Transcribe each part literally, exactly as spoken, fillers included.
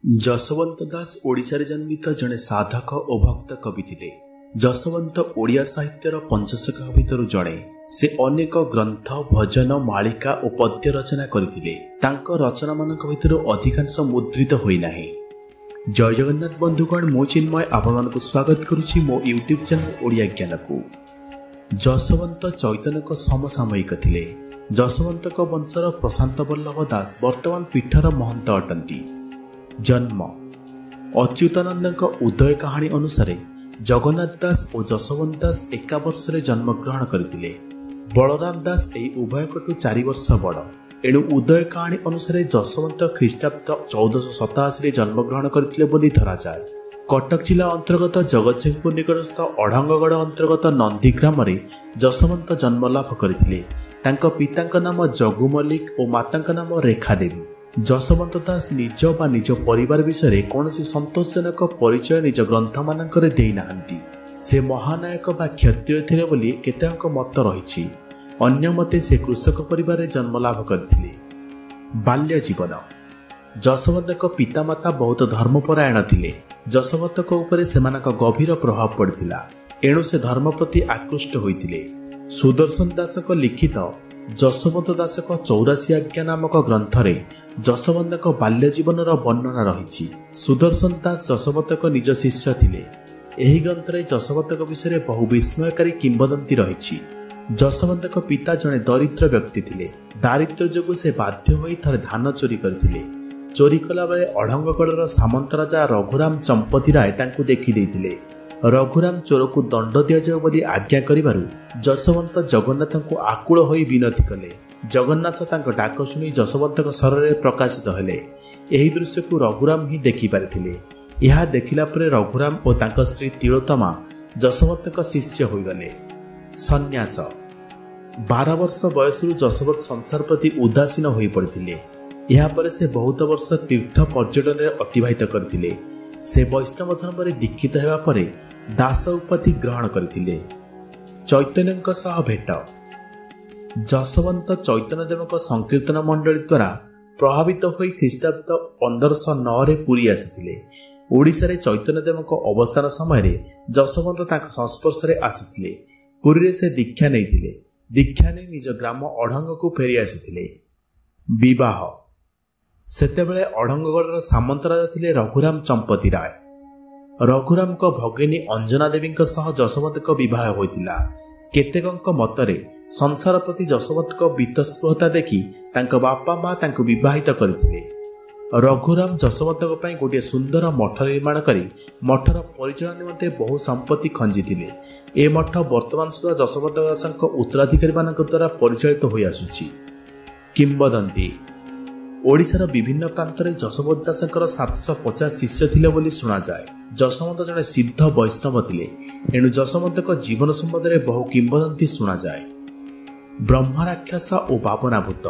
ଯଶୋବନ୍ତ ଦାସ ଓଡ଼ିଶାରେ ଜନ୍ମିତ ଜଣେ ସାଧକ ଓ ଭକ୍ତ କବି ଥିଲେ। ଯଶୋବନ୍ତ ଓଡ଼ିଆ ସାହିତ୍ୟର ପଞ୍ଚସଖା ଭିତରୁ ଜଣେ। ସେ ଅନେକ ଗ୍ରନ୍ଥ, ଭଜନ, ମାଳିକା ଓ ପଦ୍ୟ ରଚନା କରିଥିଲେ। ତାଙ୍କ ରଚନାମାନଙ୍କ ଭିତରୁ ଅଧିକାଂଶ ମୁଦ୍ରିତ ହୋଇନାହିଁ। ଜୟ ଜଗନ୍ନାଥ ବନ୍ଧୁଗଣ, ମୁଁ ଚିନ୍ମୟ ଆପଣମାନଙ୍କୁ ସ୍ୱାଗତ କରୁଛି ମୋ ୟୁଟ୍ୟୁବ ଚ୍ୟାନେଲ ଓଡ଼ିଆ ଜ୍ଞାନକୁ। ଯଶୋବନ୍ତ ଚୈତନ୍ୟଙ୍କ ସମସାମୟିକ ଥିଲେ। ଯଶୋବନ୍ତଙ୍କ ବଂଶର ପ୍ରଶାନ୍ତ ବଲ୍ଲଭ ଦାସ ବର୍ତ୍ତମାନ ପୀଠର ମହନ୍ତ ଅଟନ୍ତି। ଜନ୍ମ ଅଚ୍ୟୁତାନନ୍ଦଙ୍କ ଉଦୟ କାହାଣୀ ଅନୁସାରେ ଜଗନ୍ନାଥ ଦାସ ଓ ଯଶୋବନ୍ତ ଦାସ ଏକା ବର୍ଷରେ ଜନ୍ମଗ୍ରହଣ କରିଥିଲେ। ବଳରାମ ଦାସ ଏହି ଉଭୟଙ୍କଠୁ ଚାରି ବର୍ଷ ବଡ଼। ଏଣୁ ଉଦୟ କାହାଣୀ ଅନୁସାରେ ଯଶୋବନ୍ତ ଖ୍ରୀଷ୍ଟାବ୍ଦ ଚଉଦଶହ ସତାଅଶୀରେ ଜନ୍ମଗ୍ରହଣ କରିଥିଲେ ବୋଲି ଧରାଯାଏ। କଟକ ଜିଲ୍ଲା ଅନ୍ତର୍ଗତ ଜଗତସିଂହପୁର ନିକଟସ୍ଥ ଅଢଙ୍ଗଗଡ଼ ଅନ୍ତର୍ଗତ ନନ୍ଦୀଗ୍ରାମରେ ଯଶୋବନ୍ତ ଜନ୍ମଲାଭ କରିଥିଲେ। ତାଙ୍କ ପିତାଙ୍କ ନାମ ଜଗୁ ମଲ୍ଲିକ ଓ ମାତାଙ୍କ ନାମ ରେଖା ଦେବୀ। ଯଶୋବନ୍ତ ଦାସ ନିଜ ବା ନିଜ ପରିବାର ବିଷୟରେ କୌଣସି ସନ୍ତୋଷଜନକ ପରିଚୟ ନିଜ ଗ୍ରନ୍ଥମାନଙ୍କରେ ଦେଇନାହାନ୍ତି। ସେ ମହାନାୟକ ବା କ୍ଷତ୍ରିୟ ଥିଲେ ବୋଲି କେତେକ ମତ ରହିଛି। ଅନ୍ୟ ମତେ ସେ କୃଷକ ପରିବାରରେ ଜନ୍ମଲାଭ କରିଥିଲେ। ବାଲ୍ୟ ଜୀବନ ଯଶୋବନ୍ତଙ୍କ ପିତାମାତା ବହୁତ ଧର୍ମପରାୟଣ ଥିଲେ। ଯଶୋବନ୍ତଙ୍କ ଉପରେ ସେମାନଙ୍କ ଗଭୀର ପ୍ରଭାବ ପଡ଼ିଥିଲା। ଏଣୁ ସେ ଧର୍ମ ପ୍ରତି ଆକୃଷ୍ଟ ହୋଇଥିଲେ। ସୁଦର୍ଶନ ଦାସଙ୍କ ଲିଖିତ ଯଶୋବନ୍ତ ଦାସଙ୍କ ଚୌରାଶୀ ଆଜ୍ଞା ନାମକ ଗ୍ରନ୍ଥରେ ଯଶୋବନ୍ତଙ୍କ ବାଲ୍ୟ ଜୀବନର ବର୍ଣ୍ଣନା ରହିଛି। ସୁଦର୍ଶନ ଦାସ ଯଶୋବନ୍ତଙ୍କ ନିଜ ଶିଷ୍ୟ ଥିଲେ। ଏହି ଗ୍ରନ୍ଥରେ ଯଶୋବନ୍ତଙ୍କ ବିଷୟରେ ବହୁ ବିସ୍ମୟକାରୀ କିମ୍ବଦନ୍ତୀ ରହିଛି। ଯଶୋବନ୍ତଙ୍କ ପିତା ଜଣେ ଦରିଦ୍ର ବ୍ୟକ୍ତି ଥିଲେ। ଦାରିଦ୍ର୍ୟ ଯୋଗୁଁ ସେ ବାଧ୍ୟ ହୋଇ ଥରେ ଧାନ ଚୋରି କରିଥିଲେ। ଚୋରି କଲାବେଳେ ଅଢଙ୍ଗଗଡ଼ର ସାମନ୍ତ ରାଜା ରଘୁରାମ ଚମ୍ପତି ରାୟ ତାଙ୍କୁ ଦେଖିଦେଇଥିଲେ। ରଘୁରାମ ଚୋରକୁ ଦଣ୍ଡ ଦିଆଯାଉ ବୋଲି ଆଜ୍ଞା କରିବାରୁ ଯଶୋବନ୍ତ ଜଗନ୍ନାଥଙ୍କୁ ଆକୁଳ ହୋଇ ବିନତି କଲେ। ଜଗନ୍ନାଥ ତାଙ୍କ ଡାକ ଶୁଣି ଯଶୋବନ୍ତଙ୍କ ଶରୀରରେ ପ୍ରକାଶିତ ହେଲେ। ଏହି ଦୃଶ୍ୟକୁ ରଘୁରାମ ହିଁ ଦେଖିପାରିଥିଲେ। ଏହା ଦେଖିଲା ପରେ ରଘୁରାମ ଓ ତାଙ୍କ ସ୍ତ୍ରୀ ତିଳୋତ୍ତମା ଯଶୋବନ୍ତଙ୍କ ଶିଷ୍ୟ ହୋଇଗଲେ। ସନ୍ନ୍ୟାସ ବାର ବର୍ଷ ବୟସରୁ ଯଶୋବନ୍ତ ସଂସାର ପ୍ରତି ଉଦାସୀନ ହୋଇପଡ଼ିଥିଲେ। ଏହାପରେ ସେ ବହୁତ ବର୍ଷ ତୀର୍ଥ ପର୍ଯ୍ୟଟନରେ ଅତିବାହିତ କରିଥିଲେ। ସେ ବୈଷ୍ଣବ ଧର୍ମରେ ଦୀକ୍ଷିତ ହେବା ପରେ ଦାସ ଉପାଧି ଗ୍ରହଣ କରିଥିଲେ। ଚୈତନ୍ୟଙ୍କ ସହ ଭେଟ ଯଶୋବନ୍ତ ଚୈତନ୍ୟଦେବଙ୍କ ସଂକୀର୍ତ୍ତନ ମଣ୍ଡଳୀ ଦ୍ୱାରା ପ୍ରଭାବିତ ହୋଇ ଖ୍ରୀଷ୍ଟାବ୍ଦ ପନ୍ଦରଶହ ନଅରେ ପୁରୀ ଆସିଥିଲେ। ଓଡ଼ିଶାରେ ଚୈତନ୍ୟଦେବଙ୍କ ଅବସ୍ଥାନ ସମୟରେ ଯଶୋବନ୍ତ ତାଙ୍କ ସଂସ୍ପର୍ଶରେ ଆସିଥିଲେ। ପୁରୀରେ ସେ ଦୀକ୍ଷା ନେଇଥିଲେ। ଦୀକ୍ଷା ନେଇ ନିଜ ଗ୍ରାମ ଅଢଙ୍ଗକୁ ଫେରି ଆସିଥିଲେ। ବିବାହ ସେତେବେଳେ ଅଢଙ୍ଗଗଡ଼ର ସାମନ୍ତ ରାଜା ଥିଲେ ରଘୁରାମ ଚମ୍ପତି ରାୟ। ରଘୁରାମଙ୍କ ଭଗିନୀ ଅଞ୍ଜନା ଦେବୀଙ୍କ ସହ ଯଶୋବନ୍ତଙ୍କ ବିବାହ ହୋଇଥିଲା। କେତେକଙ୍କ ମତରେ ସଂସାର ପ୍ରତି ଯଶୋବନ୍ତଙ୍କ ବୀତସ୍ପୃହତା ଦେଖି ତାଙ୍କ ବାପା ମା ତାଙ୍କୁ ବିବାହିତ କରିଥିଲେ। ରଘୁରାମ ଯଶୋବନ୍ତଙ୍କ ପାଇଁ ଗୋଟିଏ ସୁନ୍ଦର ମଠ ନିର୍ମାଣ କରି ମଠର ପରିଚାଳନା ନିମନ୍ତେ ବହୁ ସମ୍ପତ୍ତି ଖଞ୍ଜିଥିଲେ। ଏ ମଠ ବର୍ତ୍ତମାନ ସୁଦ୍ଧା ଯଶୋବନ୍ତ ଦାସଙ୍କ ଉତ୍ତରାଧିକାରୀମାନଙ୍କ ଦ୍ୱାରା ପରିଚାଳିତ ହୋଇ ଆସୁଛି। କିମ୍ବଦନ୍ତୀ ଓଡ଼ିଶାର ବିଭିନ୍ନ ପ୍ରାନ୍ତରେ ଯଶୋବନ୍ତ ଦାସଙ୍କର ସାତଶହ ପଚାଶ ଶିଷ୍ୟ ଥିଲେ ବୋଲି ଶୁଣାଯାଏ। ଯଶୋବନ୍ତ ଜଣେ ସିଦ୍ଧ ବୈଷ୍ଣବ ଥିଲେ। ଏଣୁ ଯଶୋବନ୍ତଙ୍କ ଜୀବନ ସମ୍ବନ୍ଧରେ ବହୁ କିମ୍ବଦନ୍ତୀ ଶୁଣାଯାଏ। ବ୍ରହ୍ମରାକ୍ଷସ ଓ ବାବନାଭୂତ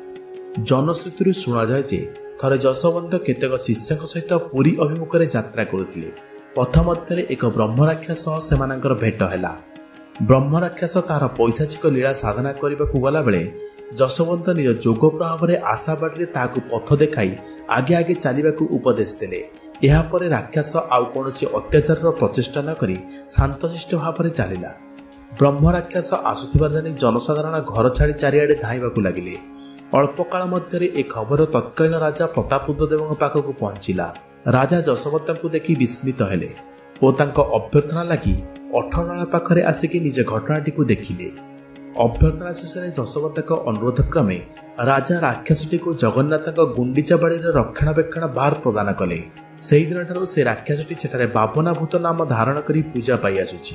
ଜନଶ୍ରୁତିରୁ ଶୁଣାଯାଏ ଯେ ଥରେ ଯଶୋବନ୍ତ କେତେକ ଶିଷ୍ୟଙ୍କ ସହିତ ପୁରୀ ଅଭିମୁଖରେ ଯାତ୍ରା କରୁଥିଲେ। ପଥ ମଧ୍ୟରେ ଏକ ବ୍ରହ୍ମରାକ୍ଷସ ସହ ସେମାନଙ୍କର ଭେଟ ହେଲା। ବ୍ରହ୍ମରାକ୍ଷସ ତାହାର ପୈଶାଚିକ ଲୀଳା ସାଧନା କରିବାକୁ ଗଲାବେଳେ ଯଶୋବନ୍ତ ନିଜ ଯୋଗ ପ୍ରଭାବରେ ଆଶାବାଡ଼ିରେ ତାହାକୁ ପଥ ଦେଖାଇ ଆଗେ ଆଗେ ଚାଲିବାକୁ ଉପଦେଶ ଦେଲେ। ଏହାପରେ ରାକ୍ଷସ ଆଉ କୌଣସି ଅତ୍ୟାଚାରର ପ୍ରଚେଷ୍ଟା ନ କରି ଶାନ୍ତଶିଷ୍ଟ ଭାବରେ ଚାଲିଲା। ବ୍ରହ୍ମରାକ୍ଷସ ଆସୁଥିବା ଜାଣି ଜନସାଧାରଣ ଘର ଛାଡ଼ି ଚାରିଆଡ଼େ ଧାଇଁବାକୁ ଲାଗିଲେ। ଅଳ୍ପ କାଳ ମଧ୍ୟରେ ଏ ଖବର ତତ୍କାଳୀନ ରାଜା ପ୍ରତାପରୁଦ୍ର ଦେବଙ୍କ ପାଖକୁ ପହଞ୍ଚିଲା। ରାଜା ଯଶୋବନ୍ତଙ୍କୁ ଦେଖି ବିସ୍ମିତ ହେଲେ ଓ ତାଙ୍କ ଅଭ୍ୟର୍ଥନା ଲାଗି ଅଠରନଳା ପାଖରେ ଆସିକି ନିଜ ଘଟଣାଟିକୁ ଦେଖିଲେ। ଅଭ୍ୟର୍ଥନା ଶେଷରେ ଯଶୋବନ୍ତଙ୍କ ଅନୁରୋଧ କ୍ରମେ ରାଜା ରାକ୍ଷସଟିକୁ ଜଗନ୍ନାଥଙ୍କ ଗୁଣ୍ଡିଚା ବାଡ଼ିର ରକ୍ଷଣାବେକ୍ଷଣ ଭାର ପ୍ରଦାନ କଲେ। ସେହିଦିନଠାରୁ ସେ ରାକ୍ଷସଟି ସେଠାରେ ବାବନାଭୂତ ନାମ ଧାରଣ କରି ପୂଜା ପାଇ ଆସୁଛି।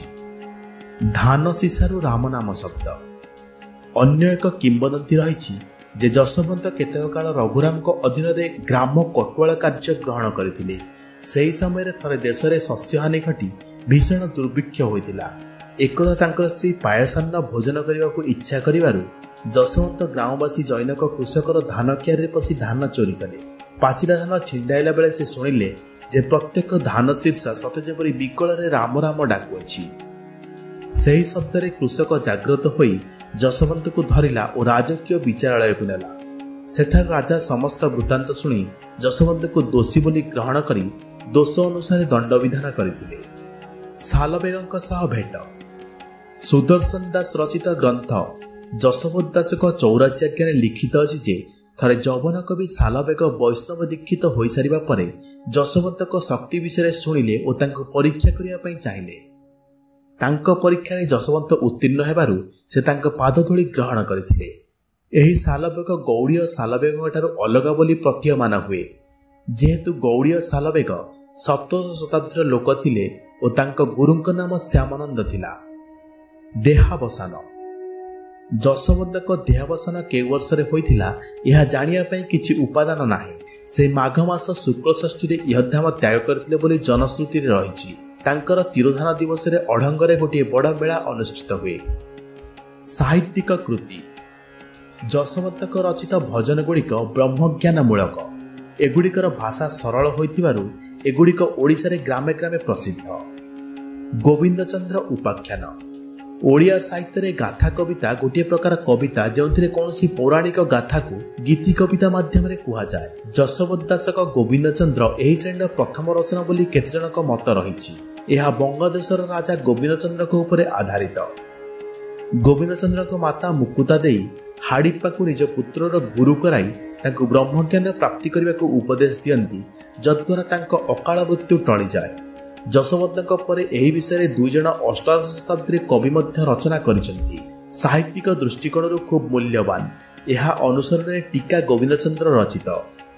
ଧାନ ସିସାରୁ ରାମ ନାମ ଶବ୍ଦ ଅନ୍ୟ ଏକ କିମ୍ବଦନ୍ତୀ ରହିଛି ଯେ ଯଶୋବନ୍ତ କେତେକ କାଳ ରଘୁରାମଙ୍କ ଅଧୀନରେ ଗ୍ରାମ କଟୁଆଳ କାର୍ଯ୍ୟ ଗ୍ରହଣ କରିଥିଲେ। ସେହି ସମୟରେ ଥରେ ଦେଶରେ ଶସ୍ୟହାନି ଘଟି ଭୀଷଣ ଦୁର୍ଭିକ୍ଷ ହୋଇଥିଲା। ଏକଦା ତାଙ୍କର ସ୍ତ୍ରୀ ପାୟସାନ୍ନ ଭୋଜନ କରିବାକୁ ଇଚ୍ଛା କରିବାରୁ ଯଶୋବନ୍ତ ଗ୍ରାମବାସୀ ଜୈନକ କୃଷକର ଧାନ କିଆରିରେ ପଶି ଧାନ ଚୋରି କଲେ। ପାଚିଲା ଧାନ ଛିଣ୍ଡାଇଲା ବେଳେ ସେ ଶୁଣିଲେ ଯେ ପ୍ରତ୍ୟେକ ଧାନ ଶୀର୍ଷ ସତେ ଯେପରି ବିକଳରେ ରାମ ରାମ ଡାକୁଅଛି। ସେହି ଶବ୍ଦରେ କୃଷକ ଜାଗ୍ରତ ହୋଇ ଯଶୋବନ୍ତଙ୍କୁ ଧରିଲା ଓ ରାଜକୀୟ ବିଚାରାଳୟକୁ ନେଲା। सेठार राजा समस्त वृत्तांत शुणी जशोवंत को दोषी बोली ग्रहण करी दोष अनुसार दंड विधान करथिले। सालबेगଙ୍କ सह भेट। सुदर्शन दास रचित ग्रंथ जशोवंत दासक चौरासी आज्ञा लिखित अछि जे थरे जौवन कवि सालबेग वैष्णव दीक्षित हो सारिबा परे जशोवंत शक्ति विषय शुणिले और तांको परीक्षा करिया पई चाहिए। तांको परीक्षा रे जशोवंत उत्तीर्ण हेबारु से तांको पाद धूली ग्रहण करथिले। एही सालबेग गौड़ीय सालबेग ठारू अलग बोली प्रतीयमान हुए, जेहेतु गौड़ीय सालबेग सप्तदश शताब्दीर लोक थिले और तांको गुरुଙ୍କ नाम श्यामानंद थिला। देहावसान। जशोवंत देहावसान के वर्ष रे होइथिला यह जानिया पई किछि उपादान नाही। से माघ मास शुक्ल षष्ठी रे इहधाम त्याग करथिले बोली जनश्रुति रे रहिछि। तांकर तिरोधान दिवस रे अढंगरे गोटे बड़ मेला अनुष्ठित हुए। साहित्यिक कृति। जशोवंत रचित भजन गुड़िक ब्रह्मज्ञान मूलक। एगुड़िकर भाषा सरल होइथिबारु एगुड़िक ओडिशा रे ग्रामे ग्रामे प्रसिद्ध। गोविंद चंद्र उपाख्यान। ओडिया साहित्य रे गाथा कविता गोटे प्रकार कविता जोंथिरे कोनोसी पौराणिक गाथा को गीति कविता माध्यम रे कुहा जाय। जशोवंत दासक गोविंद चंद्र एही श्रेणीर प्रथम रचना बोली केते जनक मत रहिछि। यह बंगदेशर राजा गोविंद चंद्र को ऊपर आधारित। गोविंद चंद्र को माता मुकुता देई हाड़िप्पा को निज पुत्रर गुरु कराई तांको ब्रह्मज्ञान प्राप्ति करने को उपदेश दियंती, जद्वारा तांको अकाल मृत्यु टली जाए। जशोवंत परे एही विषय दुई जन अष्टादश शताब्दी कवि मध्य रचना करिसेंती। साहित्यिक दृष्टिकोण खूब मूल्यवान। यह अनुसरण टीका गोविंद चंद्र रचित।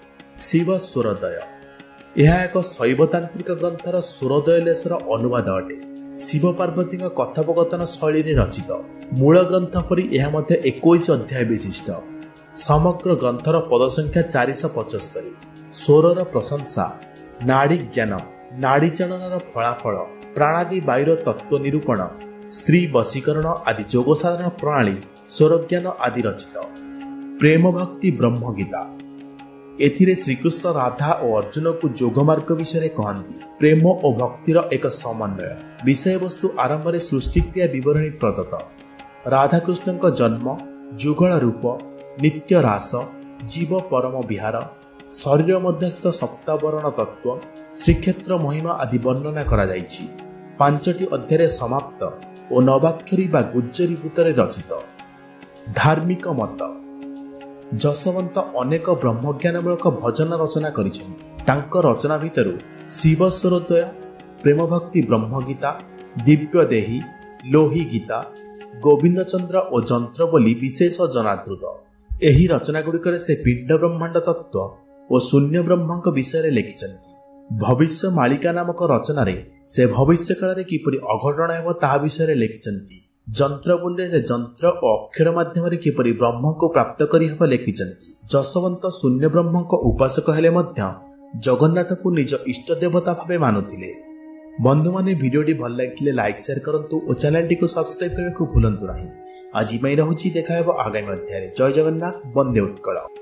शिव स्वरोदय। यह एक शैवतांत्रिक ग्रंथर स्वरोदय लेशर अनुवाद अटे। शिव पार्वती कथोपकथन शैली रे रचित। मूल ग्रंथ परी यह मध्य इक्कीस अध्याय विशिष्ट। समग्र ग्रंथर पद संख्या चार सौ पचस्तरी। स्वरर प्रशंसा, नाड़ी ज्ञान, नाड़ी चालनार फलाफल, प्राणादि वायुर तत्व निरूपण, स्त्री वशीकरण आदि जोग साधन प्रणाली, स्वरज्ञान आदि रचित। प्रेम भक्ति ब्रह्म गीता। एथिरे श्रीकृष्ण राधा और अर्जुन को जोग मार्ग विषय कहती। प्रेम और भक्तिर एक समन्वय। विषय वस्तु आरंभ में सृष्टि क्रिया विवरणी प्रदत्त। राधा कृष्ण जन्म, जुगल रूप, नित्य रास, जीव परम विहार, शरीर मध्यस्थ सप्तावरण तत्व, श्रीक्षेत्र महिमा आदि वर्णना करा जाइछि। पांचटी अध्याय समाप्त और नवाक्षरी बा गुज्जरी भूतरे रचित। धार्मिक मत। जशोवंत अनेक ब्रह्मज्ञानमूलक भजन रचना करिसेंती। तांको रचना भितरु शिव स्वरोदय, प्रेम भक्ति ब्रह्म गीता, दिव्य देही, लोही गीता, गोविंद चंद्र और जंत्र बोली विशेष जनादृत। एही रचना गुड़िकर से पिंड ब्रह्मांड तत्व और शून्य ब्रह्म विषय लिखिछंती। भविष्य मालिका नामक रचना रे से भविष्य काल रे किपरि अघटन हेबो ता विषय लिखिछंती। जंत्र बोले से जंत्र और अक्षर माध्यम किपरि ब्रह्म को प्राप्त करि हेबो लिखिछंती। जशोवंत शून्य ब्रह्म को उपासक हेले मध्य जगन्नाथ को निज इष्ट देवता भावे मानुथिले। बंधु माने वीडियोटी भल लागिले लाइक शेयर करंतु और चैनल टी को सब्सक्राइब करने को भूलंतु नहीं। आज मैं रहुची देखा हेबो आगामी अध्याय। जय जगन्नाथ, वंदे उत्कल।